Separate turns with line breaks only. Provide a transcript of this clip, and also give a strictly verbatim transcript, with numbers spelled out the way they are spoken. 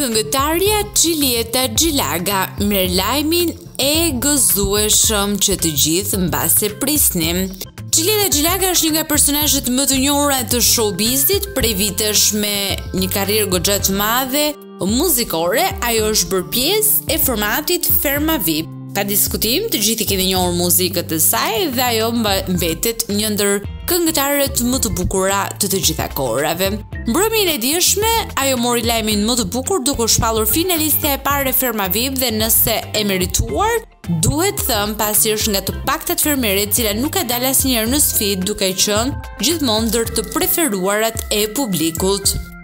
Këngëtarja Xhilieta Xhilaga merr lajmin e gëzueshëm që të gjithë mbas e prisnim. Xhilieta Xhilaga është një nga personazhet më të njohura të showbizit, prej vitesh me një karrierë goxha të madhe muzikore. Ajo është bërë pjesë e formatit Ferma V I P. Ka diskutim, të gjithë i keni njohur muzikët e saj dhe ajo mbetet një ndër këngëtarët më të bukura të të gjitha kohërave. Mbrëmjen e dieshme, ajo mori lajmin më të bukur duke u shpallur finalistja e parë e Ferma V I P dhe nëse e merituar, duhet thënë pasi është nga të paktat fermere e cila nuk ka dalë asnjëherë në sfidë, duke qenë gjithmonë ndër të preferuarat e publikut.